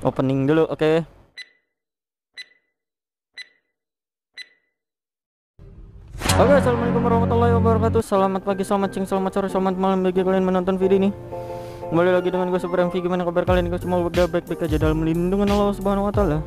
Opening dulu, oke. Oke, assalamualaikum warahmatullahi wabarakatuh. Selamat pagi, selamat siang, selamat sore, selamat malam bagi kalian menonton video ini. Kembali lagi dengan gue Super MV. Gimana kabar kalian? Gue semua udah baik-baik aja dalam lindungan Allah Subhanahu Wa Taala.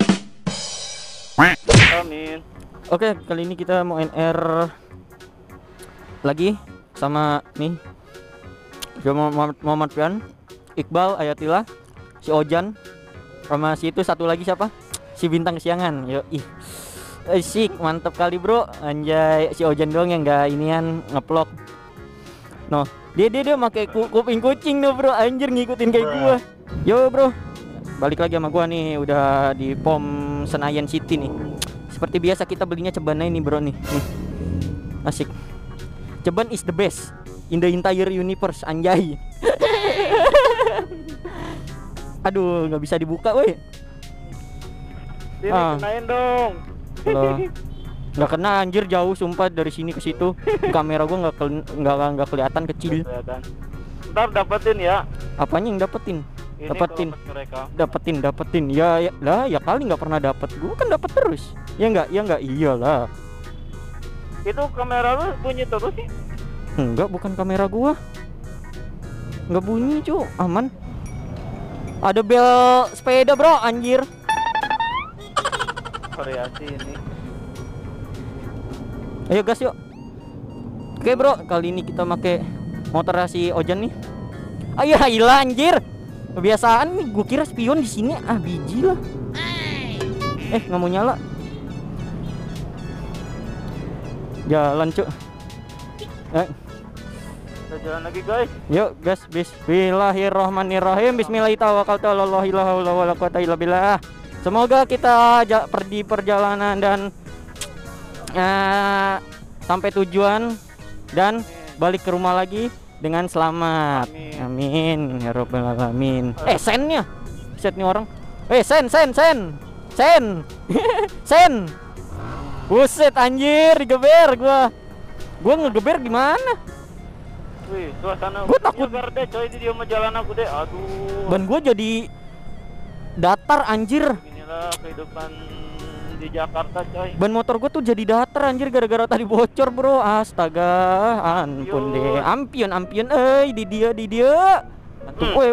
Amin. Oke, kali ini kita mau NR lagi sama nih Muhammad Fian, Iqbal, Ayatillah, si Ojan, sama si itu satu lagi siapa? Si Bintang Kesiangan. Yo, sik, mantap kali bro. Anjay, si Ojan doang yang nggak inian ngeplok. No, dia pakai kuping kucing no bro. Anjir, ngikutin kayak gua. Yo bro, balik lagi sama gua nih. Udah di POM Senayan City nih. Seperti biasa kita belinya cebannya ini bro nih. Asik. Ceban is the best in the entire universe, anjay. Aduh, nggak bisa dibuka woi. Sini kenain dong. Loh, nggak kena anjir, jauh sumpah dari sini ke situ. Kamera gua nggak kelihatan, kecil. Ntar dapetin ya. Apanya yang dapetin? Ini Dapetin. Ya lah, ya kali nggak pernah dapet. Gua kan dapet terus. Ya nggak, iyalah. Itu kamera lu bunyi terus sih? Enggak, bukan kamera gua. Nggak bunyi cu, aman. Ada bel sepeda bro, anjir. Variasi ini. Ayo gas yuk. Oke bro, kali ini kita pakai motor si Ojan nih. Ayo hilang anjir. Kebiasaan nih, gua kira spion di sini. Biji lah. Nggak mau nyala. Jalan cuk. Kita jalan lagi guys. Yuk gas, bismillahirrahmanirrahim. Bismillahirrahmanirrahim. Semoga kita di perjalanan dan sampai tujuan dan balik ke rumah lagi dengan selamat. Amin ya robbal alamin. Sennya set nih orang. Sen. Buset anjir, digeber gua ngegeber gimana? Wih, suasana gua takut deh coy, di dia mau jalan aku deh. Aduh. Ban gua jadi datar anjir. Inilah kehidupan di Jakarta coy. Ban motor gua tuh jadi datar anjir gara-gara tadi bocor bro. Astaga, ampun deh. Ampion. Di dia. Woi.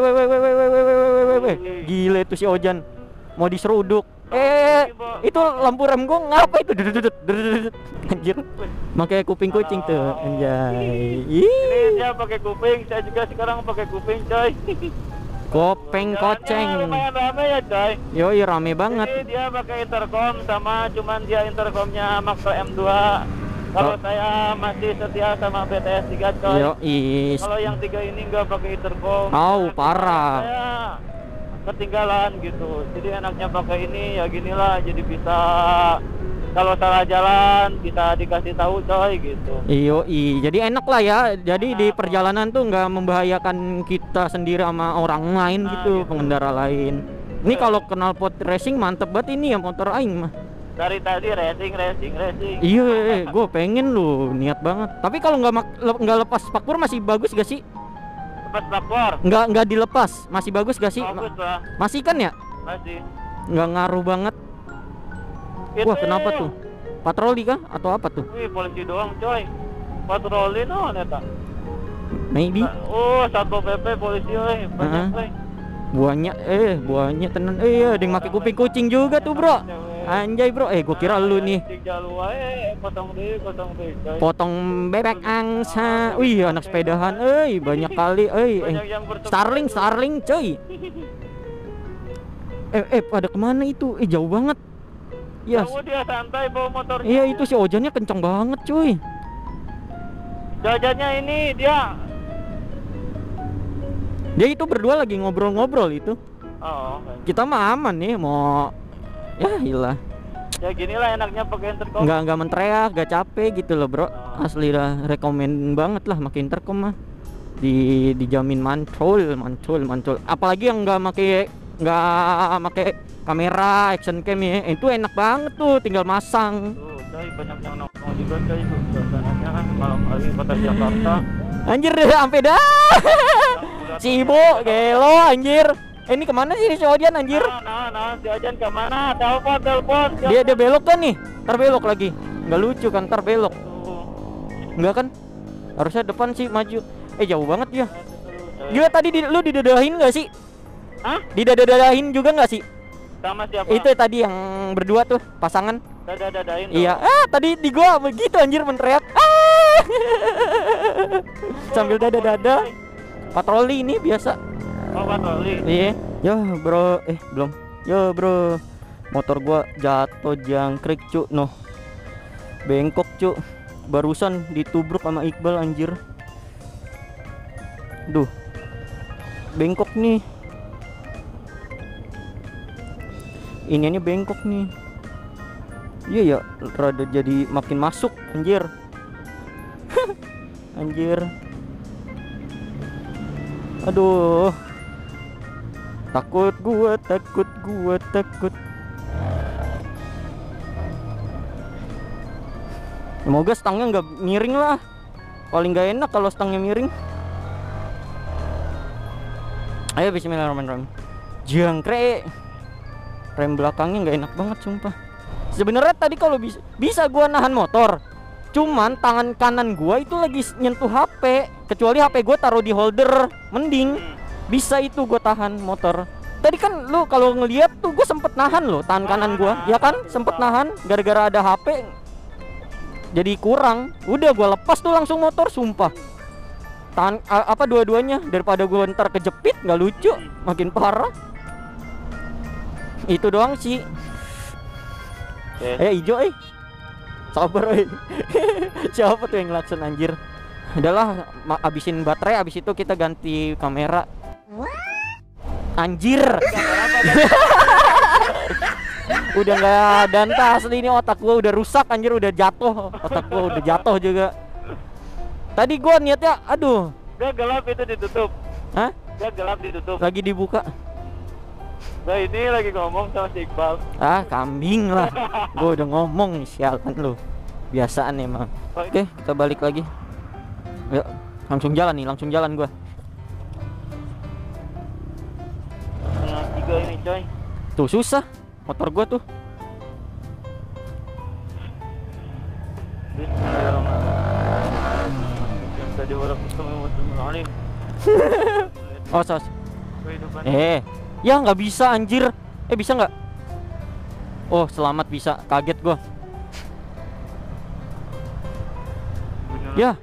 Gila itu si Ojan mau diseruduk. Itu lampu rem gua ngapa itu? Anjir. Pakai kuping kucing tuh, anjay. Ini dia pakai kuping, saya juga sekarang pakai kuping, coy. Kopeng koceng. Lumayan rame ya, coy. Yoi, rame banget. Ini dia pakai intercom sama, cuman dia intercomnya Maxo M2. Kalau saya masih setia sama BTS 3, coy. Yoi. Kalau yang 3 ini nggak pakai intercom. Parah. Saya ketinggalan gitu. Jadi enaknya pakai ini ya ginilah, jadi bisa kalau salah jalan bisa dikasih tahu coy gitu. Yoi, jadi enak lah ya. Jadi di perjalanan tuh nggak membahayakan kita sendiri sama orang lain gitu, pengendara lain. Ini kalau kenal pot racing mantep banget ini ya motor aing mah. Dari tadi racing. Iya, gue pengen lu, niat banget. Tapi kalau nggak lepas spakbor masih bagus gak sih? Lepas spakbor? Nggak dilepas, masih bagus gak sih? Bagus lah. Masih kan ya? Masih. Nggak ngaruh banget. Wah, kenapa tuh? Patroli kah? Atau apa tuh? Wih, polisi doang coy. Patroli no, neta. Maybe. Satpol PP polisi banyak coy. Buahnya tenan. Iya, ada yang pakai kuping kucing juga tuh, bro. Anjay, bro. Gua kira lu nih. Potong deh, coy. Potong bebek angsa. Wih, anak sepedahan, banyak kali, Starling, coy. Pada kemana itu? Jauh banget. Yes. Dia santai bawa motornya. Iya, itu si Ojannya kencang banget, cuy. Jajannya ini dia itu berdua lagi ngobrol-ngobrol itu. Kita mah aman nih, mau ya hilah. Ya ginilah enaknya pakai intercom. Nggak menteriak, nggak capek gitu loh, bro. Asli dah, rekomen banget lah pakai intercom mah. Dijamin mantul. Apalagi yang nggak pakai kamera action cam ya, itu enak banget tuh, tinggal masang. Tuh, coy, banyak yang nongkrong juga coy, suasananya malam hari kota Jakarta. Anjir deh, sampai dah. Si ibu gelo anjir. Ini kemana sih si Ojan anjir? Nah, si Ojan kemana? Telepon. Dia belok kan nih? Ntar belok lagi. Nggak lucu kan, ntar belok. Enggak kan? Harusnya depan sih maju. Jauh banget ya. Gila tadi lu didadahin nggak sih? Hah? Didadahin juga nggak sih? Sama siapa? Itu tadi yang berdua tuh pasangan. Dadain. Iya. Tadi di gua begitu anjir menteriak. Sambil dada. Patroli ini biasa. Oh, patroli. Iya. Yo bro, belum. Yo bro. Motor gua jatuh jangkrik cu, noh. Bengkok cu. Barusan ditubruk sama Iqbal anjir. Duh. Bengkok nih. Ini bengkok nih. Iya ya, rada jadi makin masuk anjir. Anjir. Aduh. Takut gua. Semoga stangnya nggak miring lah. Paling nggak enak kalau stangnya miring. Ayo bismillahirrahmanirrahim. Jangkrik. Rem belakangnya nggak enak banget sumpah. Sebenarnya tadi kalau bisa gua nahan motor. Cuman tangan kanan gua itu lagi nyentuh HP. Kecuali HP gua taruh di holder, mending bisa itu gua tahan motor. Tadi kan lu kalau ngeliat tuh gua sempet nahan loh tangan kanan gua, ya kan? Sempet nahan gara-gara ada HP. Jadi kurang. Udah gua lepas tuh langsung motor sumpah. Tahan dua-duanya daripada gua ntar kejepit, nggak lucu, makin parah. Itu doang sih. Ijo sabar siapa tuh yang ngelakson anjir. Udahlah abisin baterai, abis itu kita ganti kamera. Anjir. Udah nggak danta asli ini, otak gua udah rusak anjir, udah jatuh. Otak gua udah jatuh juga. Tadi gua niatnya aduh. Dia gelap itu ditutup. Hah? Dia gelap ditutup. Lagi dibuka. Nah ini lagi ngomong sama si Iqbal. Kambing lah. Gue udah ngomong nih, sialan lu. Biasaan emang. Oke, kita balik lagi. Yuk, langsung jalan gue. Setengah 3 ini coy. Tuh susah motor gue tuh. Yang tadi orang ketemu muslim. Oh sos. Ya nggak bisa anjir. Bisa nggak? Oh selamat bisa. Kaget gua. Ya.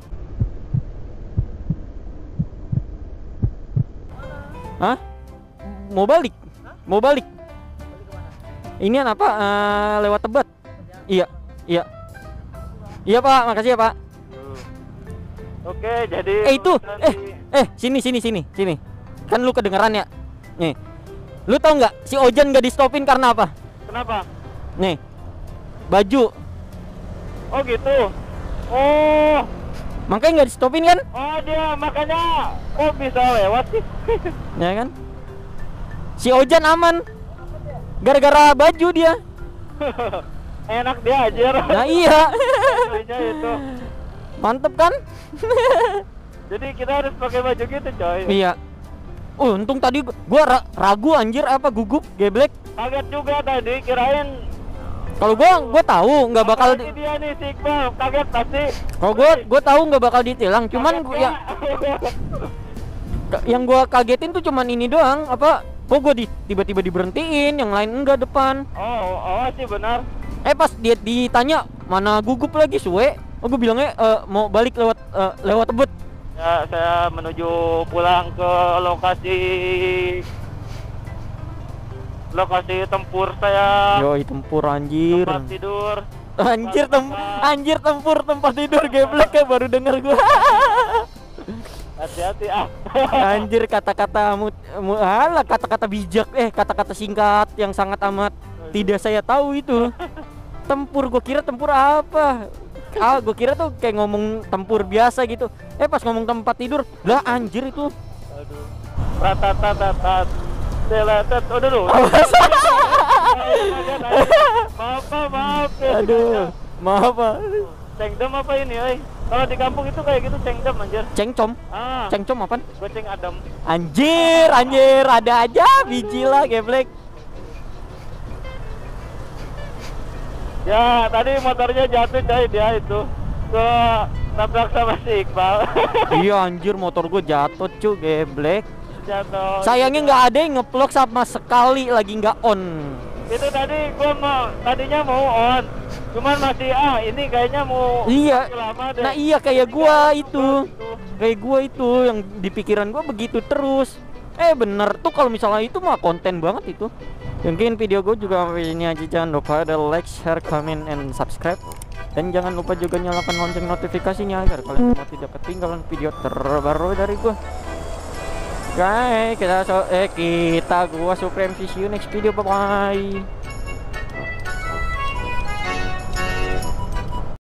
Hah? Mau balik? Mau balik? Ini apa? Lewat Tebet. Iya. Iya Pak, makasih ya Pak. Oke, jadi itu sini. Kan lu kedengeran ya? Nih. Lu tau nggak si Ojan nggak di stopin karena apa? Kenapa? Nih. Baju. Oh gitu. Oh. Makanya nggak di stopin kan? Oh dia makanya kok bisa lewat sih? Ya kan? Si Ojan aman. Gara-gara baju dia. Enak dia aja. Nah iya. Itu. Mantep kan? Jadi kita harus pakai baju gitu coy. Iya. Untung tadi gua ragu anjir, gugup geblek. Kaget juga tadi, kirain kalau gua tahu nggak bakal dia nih si Iqbal, kaget pasti. Kalau gua tahu nggak bakal ditilang, cuman yang gua kagetin tuh cuman ini doang, kok gua tiba-tiba diberhentiin, yang lain enggak depan. Oh sih benar. Pas dia ditanya mana gugup lagi suwe, gua bilangnya mau balik lewat Tebet. Ya, saya menuju pulang ke lokasi tempur saya. Yoi, tempur anjir. Tempat tidur. Anjir tempur tempat tidur geblek ya, baru denger gua. Hati-hati Anjir kata-kata kata-kata bijak, kata-kata singkat yang sangat amat tidak saya tahu itu. Tempur, gua kira tempur apa? Gue kira tuh kayak ngomong tempur biasa gitu. Pas ngomong tempat tidur, lah anjir itu. Aduh. Ratatatat. Seletet. Udah lu. Maaf. Aduh, maaf Pak. Cengdem apa ini, oi? Kalau di kampung itu kayak gitu cengdem anjir. Cengcom. Ah, Cengcom apaan? goceng adem. Anjir, ada aja biji lah geblek. Ya, tadi motornya jatuh coy dia itu. Ke nabrak sama si Iqbal. Iya anjir, motor gue jatuh cu geblek. Jatuh. Sayangnya nggak ada yang ngeplok sama sekali, lagi nggak on. Itu tadi gua tadinya mau on. Cuman masih ini kayaknya mau Iya. masih lama deh. Nah iya kayak gua itu. Gitu. Kayak gua itu yang di pikiran gua begitu terus. Bener tuh, kalau misalnya itu mah konten banget itu. Mungkin video gue juga sampai ini aja. Jangan lupa ada like, share, comment, and subscribe. Dan jangan lupa juga nyalakan lonceng notifikasinya agar kalian semua tidak ketinggalan video terbaru dari gue. Guys, kita gua Supreme, see you next video, bye bye.